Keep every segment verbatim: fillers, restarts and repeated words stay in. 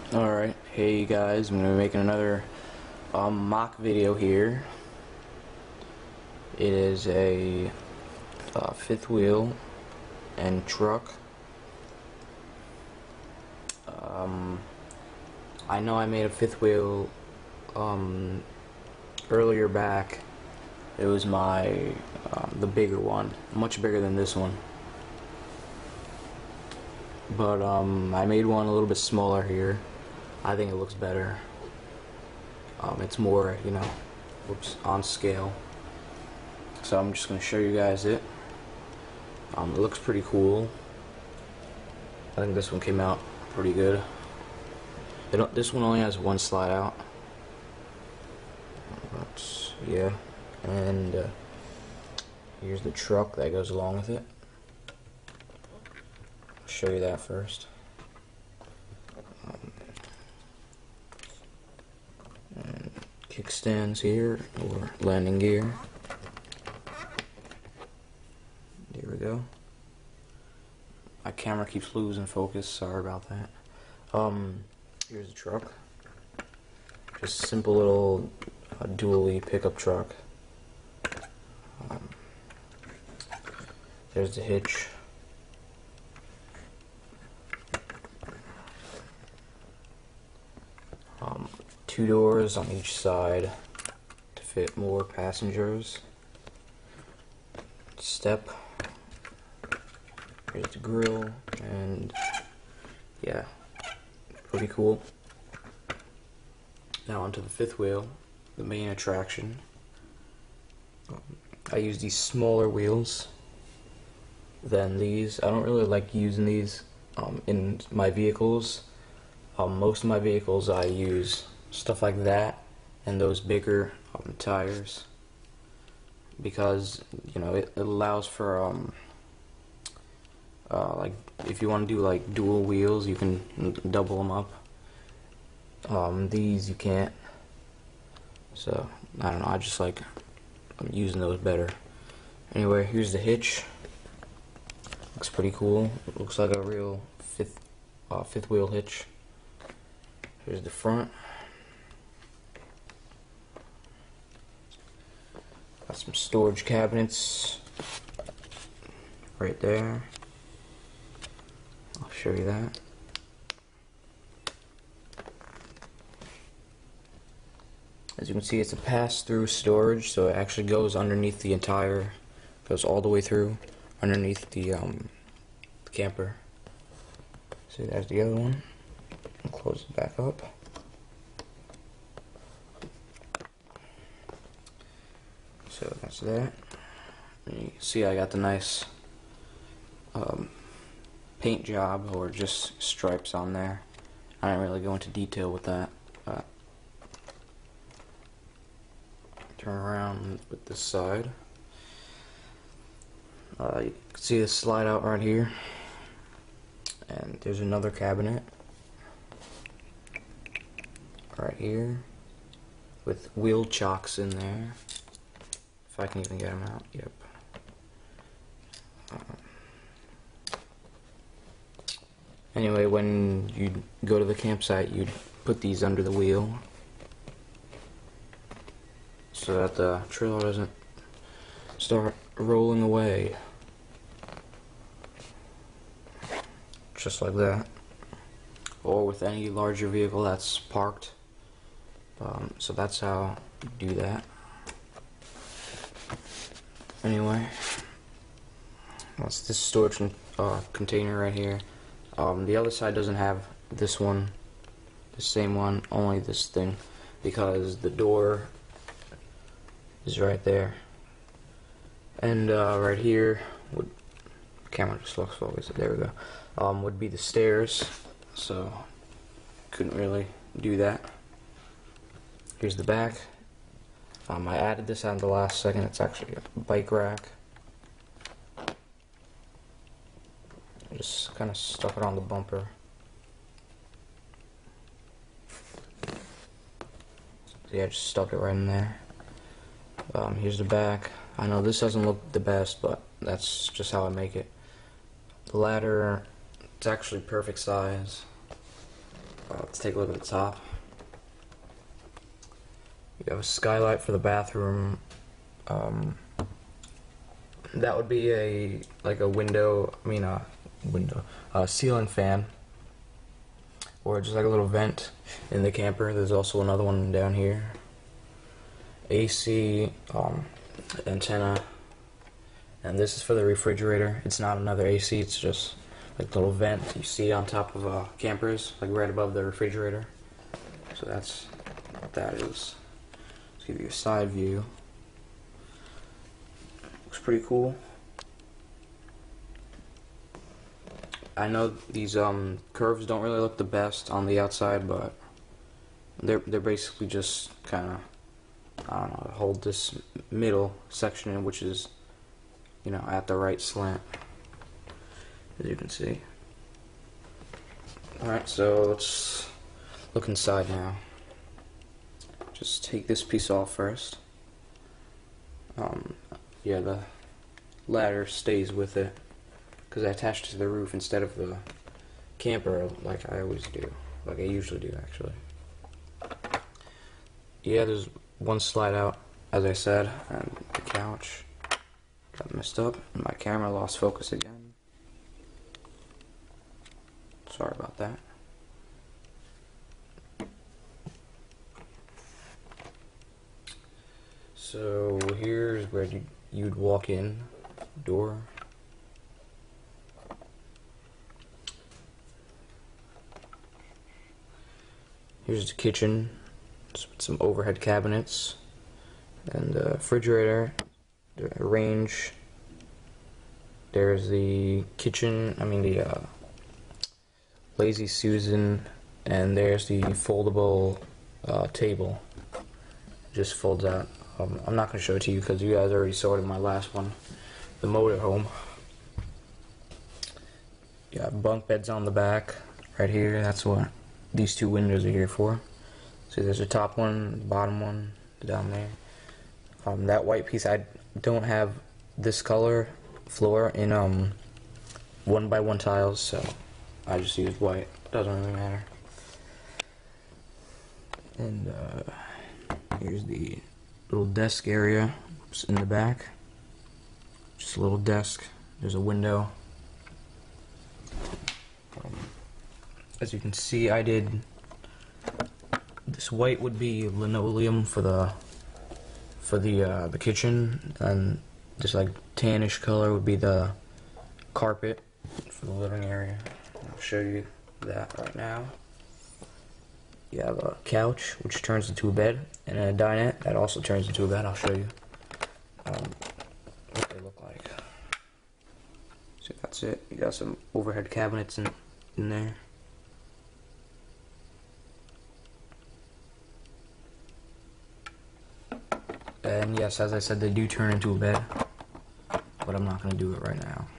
Alright, hey guys, I'm going to be making another um, mock video here. It is a uh, fifth wheel and truck. Um, I know I made a fifth wheel um, earlier back. It was my, um, the bigger one, much bigger than this one. But um, I made one a little bit smaller here. I think it looks better. Um, it's more, you know, whoops, on scale. So I'm just going to show you guys it. Um, it looks pretty cool. I think this one came out pretty good. They don't, this one only has one slide out. But, yeah. And uh, here's the truck that goes along with it. I'll show you that first. Um, and kickstands here, or landing gear. There we go. My camera keeps losing focus, sorry about that. Um, here's the truck. Just a simple little uh, dually pickup truck. Um, there's the hitch. Um, two doors on each side to fit more passengers. Step. Here's the grill, and yeah, pretty cool. Now onto the fifth wheel, the main attraction. Um, I use these smaller wheels than these. I don't really like using these um, in my vehicles. Um, most of my vehicles I use stuff like that and those bigger um, tires because, you know, it, it allows for um, uh, like if you want to do like dual wheels, you can double them up. Um, these you can't. So I don't know. I just like I'm using those better. Anyway, here's the hitch. Looks pretty cool. It looks like a real fifth uh, fifth wheel hitch. Here's the front. Got some storage cabinets right there. I'll show you that. As you can see, it's a pass-through storage, so it actually goes underneath the entire, goes all the way through underneath the, um, the camper. See, there's the other one. I'll close it back up. So that's that. And you can see I got the nice um, paint job, or just stripes on there. I didn't really go into detail with that. But turn around with this side. Uh, you can see the slide out right here. And there's another cabinet right here with wheel chocks in there. If I can even get them out. Yep. Uh, anyway, when you go to the campsite, you'd put these under the wheel so that the trailer doesn't start rolling away. Just like that. Or with any larger vehicle that's parked. Um, so that's how you do that. Anyway, that's this storage con uh, container right here. Um, the other side doesn't have this one, the same one, only this thing, because the door is right there. And uh, right here would camera just looks focused. There we go. Um, would be the stairs. So couldn't really do that. Here's the back. Um, I added this on the last second. It's actually a bike rack. I just kind of stuck it on the bumper. So yeah, I just stuck it right in there. Um, here's the back. I know this doesn't look the best, but that's just how I make it. The ladder, it's actually perfect size. Uh, let's take a look at the top. You have a skylight for the bathroom. Um, that would be a like a window. I mean, a window, a ceiling fan, or just like a little vent in the camper. There's also another one down here. A C um, antenna, and this is for the refrigerator. It's not another A C. It's just like the little vent you see on top of uh, campers, like right above the refrigerator. So that's what that is. Let's give you a side view. Looks pretty cool. I know these um, curves don't really look the best on the outside, but they're they're basically just kind of, I don't know, hold this middle section in, which is, you know, at the right slant, as you can see. Alright, so let's look inside now. Just take this piece off first. Um, yeah, the ladder stays with it because I attached it to the roof instead of the camper like I always do, like I usually do actually. Yeah, there's one slide out, as I said, and the couch got messed up, and my camera lost focus again. Sorry about that. So here's where you, you'd walk in, door. Here's the kitchen, some overhead cabinets, and the refrigerator, the range. There's the kitchen, I mean the uh, Lazy Susan, and there's the foldable uh, table. Just folds out. Um, I'm not going to show it to you because you guys already saw it in my last one, the motorhome. You got bunk beds on the back, right here. That's what these two windows are here for. So there's a top one, bottom one, down there. Um, that white piece, I don't have this color floor in um one by one tiles, so I just use white. Doesn't really matter. And uh, here's the little desk area in the back. Just a little desk. There's a window. Um, as you can see, I did this white would be linoleum for the for the uh, the kitchen, and this like tannish color would be the carpet for the living area. I'll show you that right now. You have a couch, which turns into a bed, and a dinette that also turns into a bed. I'll show you um, what they look like. So that's it. You got some overhead cabinets in, in there. And yes, as I said, they do turn into a bed, but I'm not going to do it right now.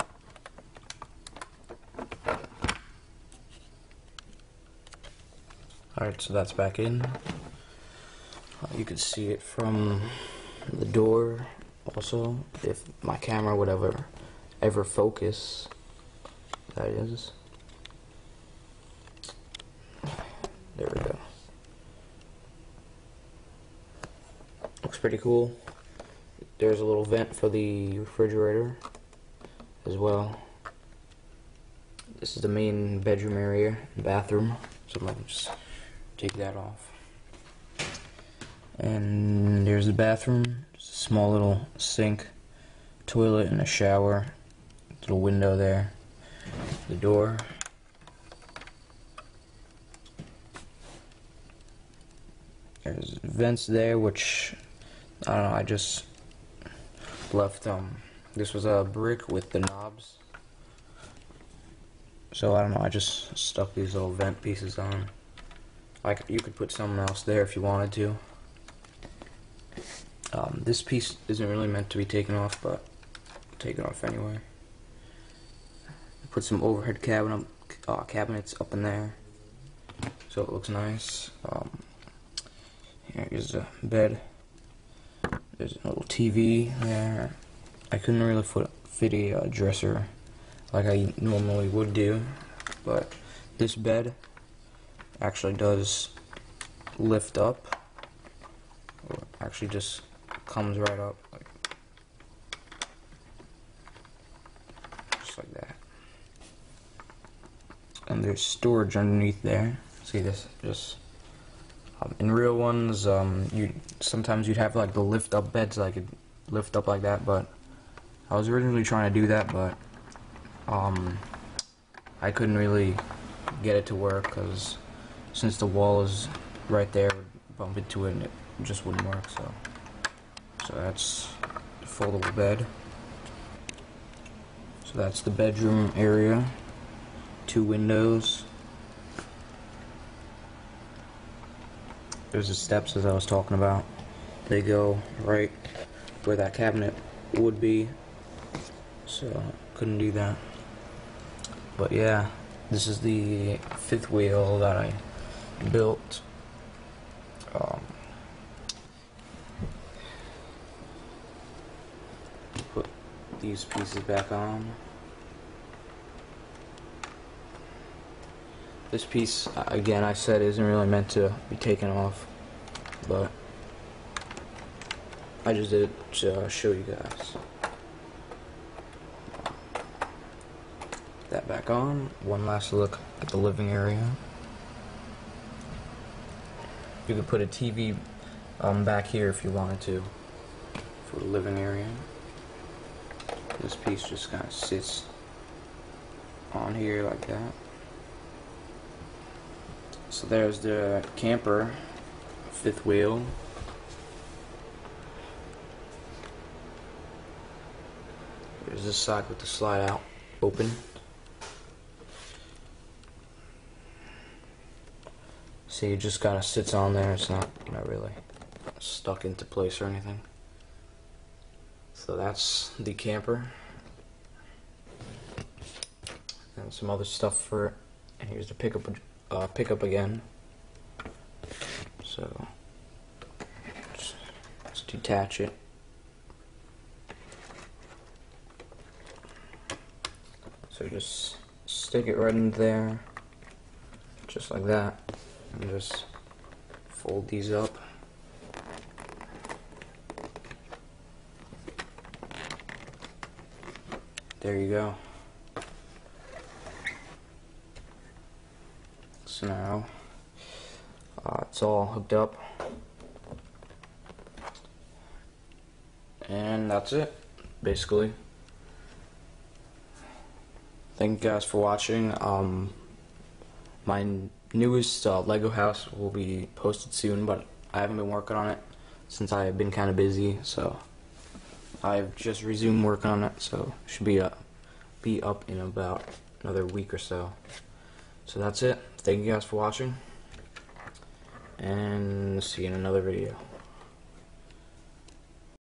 Alright, so that's back in. Uh, you can see it from the door also, if my camera would ever, ever focus, that is. There we go. Looks pretty cool. There's a little vent for the refrigerator as well. This is the main bedroom area, bathroom, so I'm going to just take that off. And there's the bathroom. Just a small little sink, toilet, and a shower. Little window there. The door. There's vents there, which I don't know. I just left. Um, this was a brick with the knobs. So I don't know. I just stuck these little vent pieces on. Like, you could put something else there if you wanted to. Um, this piece isn't really meant to be taken off, but I'll take it off anyway. Put some overhead cabinet uh, cabinets up in there, so it looks nice. Um, here's a bed. There's a little T V there. I couldn't really fit, fit a uh, dresser like I normally would do, but this bed actually does lift up, or actually just comes right up, like, just like that. And there's storage underneath there. See this? Just um, in real ones, um, you sometimes you'd have like the lift up beds, that I could lift up like that. But I was originally trying to do that, but um, I couldn't really get it to work because since the wall is right there, I would bump into it and it just wouldn't work. So, so that's the foldable bed. So that's the bedroom area. Two windows. There's the steps, as I was talking about. They go right where that cabinet would be, so couldn't do that. But yeah, this is the fifth wheel that I built. Um, put these pieces back on. This piece, again, I said isn't really meant to be taken off, but I just did it to show you guys. That back on. One last look at the living area. You could put a T V um, back here if you wanted to for the living area. This piece just kind of sits on here like that. So there's the camper, fifth wheel. There's this side with the slide out open. See, it just kind of sits on there. It's not, not really stuck into place or anything. So that's the camper. And some other stuff for it. And here's the pickup. Uh, pick up again. So just, just detach it. So just stick it right in there, just like that, and just fold these up. There you go. So now uh, it's all hooked up, and that's it, basically. Thank you guys for watching. Um, my newest uh, Lego house will be posted soon, but I haven't been working on it since I've been kind of busy. So I've just resumed working on it, so it should be uh, be up in about another week or so. So that's it. Thank you guys for watching, and see you in another video.